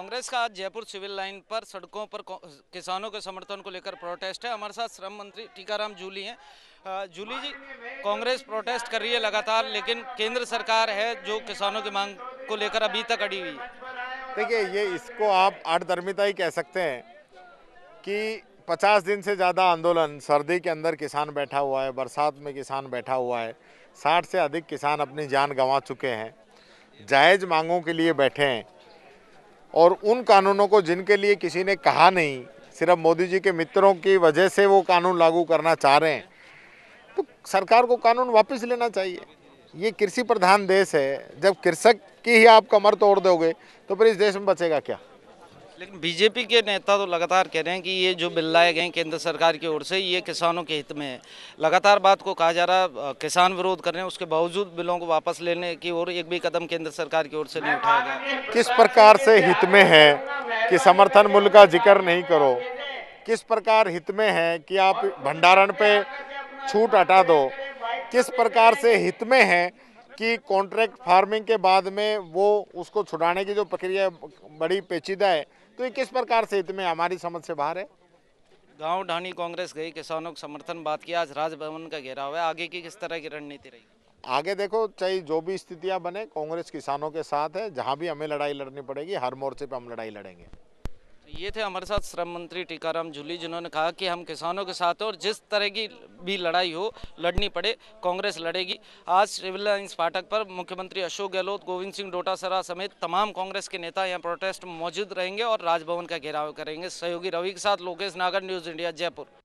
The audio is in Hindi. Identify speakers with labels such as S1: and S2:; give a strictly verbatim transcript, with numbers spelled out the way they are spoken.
S1: कांग्रेस का आज जयपुर सिविल लाइन पर सड़कों पर किसानों के समर्थन को लेकर प्रोटेस्ट है। हमारे साथ श्रम मंत्री टीकाराम जूली हैं। अ, जूली जी, कांग्रेस प्रोटेस्ट कर रही है लगातार, लेकिन केंद्र सरकार है जो किसानों की मांग को लेकर अभी तक अड़ी हुई है।
S2: देखिए, ये इसको आप आड़धर्मिता ही कह सकते हैं कि पचास दिन से ज़्यादा आंदोलन, सर्दी के अंदर किसान बैठा हुआ है, बरसात में किसान बैठा हुआ है, साठ से अधिक किसान अपनी जान गंवा चुके हैं, जायज़ मांगों के लिए बैठे हैं। और उन कानूनों को जिनके लिए किसी ने कहा नहीं, सिर्फ मोदी जी के मित्रों की वजह से वो कानून लागू करना चाह रहे हैं, तो सरकार को कानून वापस लेना चाहिए। ये कृषि प्रधान देश है, जब कृषक की ही आप कमर तोड़ दोगे तो फिर इस देश में बचेगा क्या।
S1: लेकिन बीजेपी के नेता तो लगातार कह रहे हैं कि ये जो बिल लाए गए हैं केंद्र सरकार की ओर से, ये किसानों के हित में है। लगातार बात को कहा जा रहा है किसान विरोध कर रहे हैं, उसके बावजूद बिलों को वापस लेने की ओर एक भी कदम केंद्र सरकार की ओर से नहीं उठाया गया।
S2: किस प्रकार से हित में है कि समर्थन मूल्य का जिक्र नहीं करो, किस प्रकार हित में है कि आप भंडारण पे छूट हटा दो, किस प्रकार से हित में है कि कॉन्ट्रैक्ट फार्मिंग के बाद में वो उसको छुड़ाने की जो प्रक्रिया बड़ी पेचीदा है, तो ये किस प्रकार से हित में हमारी समझ से बाहर है।
S1: गांव ढाणी कांग्रेस गई, किसानों को समर्थन बात किया, आज राजभवन का घेराव है, आगे की किस तरह की रणनीति रहेगी?
S2: आगे देखो, चाहे जो भी स्थितियां बने, कांग्रेस किसानों के साथ है। जहां भी हमें लड़ाई लड़नी पड़ेगी, हर मोर्चे पे हम लड़ाई लड़ेंगे।
S1: ये थे हमारे साथ श्रम मंत्री टीकाराम जूली, जिन्होंने कहा कि हम किसानों के साथ हैं और जिस तरह की भी लड़ाई हो, लड़नी पड़े, कांग्रेस लड़ेगी। आज सिविल लाइन्स फाटक पर मुख्यमंत्री अशोक गहलोत, गोविंद सिंह डोटासरा समेत तमाम कांग्रेस के नेता यहाँ प्रोटेस्ट में मौजूद रहेंगे और राजभवन का घेराव करेंगे। सहयोगी रवि के साथ लोकेश नागर, न्यूज़ इंडिया, जयपुर।